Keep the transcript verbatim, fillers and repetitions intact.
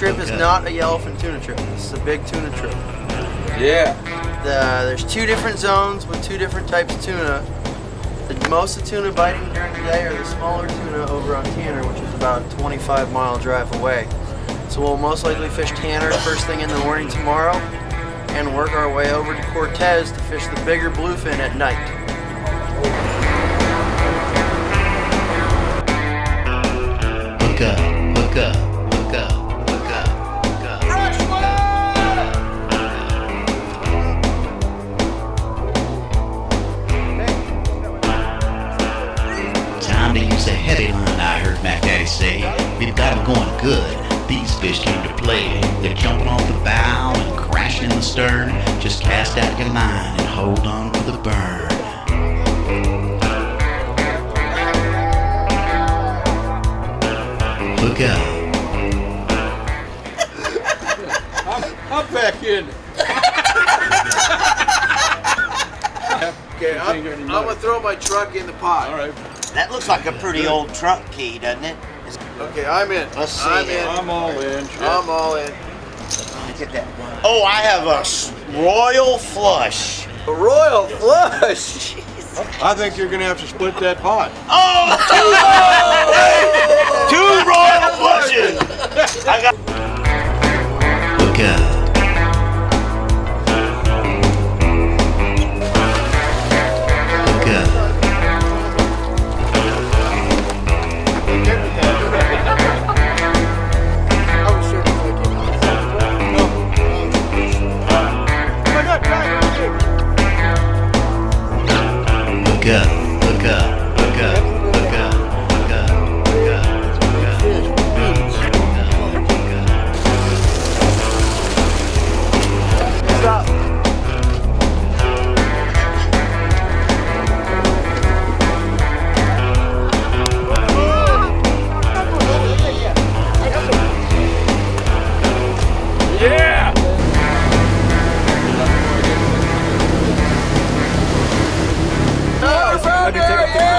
trip is not a yellowfin tuna trip. This is a big tuna trip. Yeah. The, there's two different zones with two different types of tuna. The, most of the tuna biting during the day are the smaller tuna over on Tanner, which is about a twenty-five mile drive away. So we'll most likely fish Tanner first thing in the morning tomorrow and work our way over to Cortez to fish the bigger bluefin at night. Hook up, hook up, hook up, hook up, hook up. Time to use a heavy line, I heard Mac Daddy say. We've got 'em going good. These fish came to play. They're jumping off the bow and crashing in the stern. Just cast out your line and hold on for the burn. Look out. I'm, I'm back in. Okay, I'm, I'm gonna throw my truck in the pot. All right. That looks like a pretty old trunk key, doesn't it? It's, Okay, I'm in. Let's see I'm it. in. I'm all in. Shit. I'm all in. look at that. Oh, I have a s- royal flush. A royal flush. I think you're gonna have to split that pot. Oh, two, two royal flushes. I got. Look out. Look up, look up, look up, look up, look up, look up, look up, look up. Stop. Yeah! No, Let me take a picture.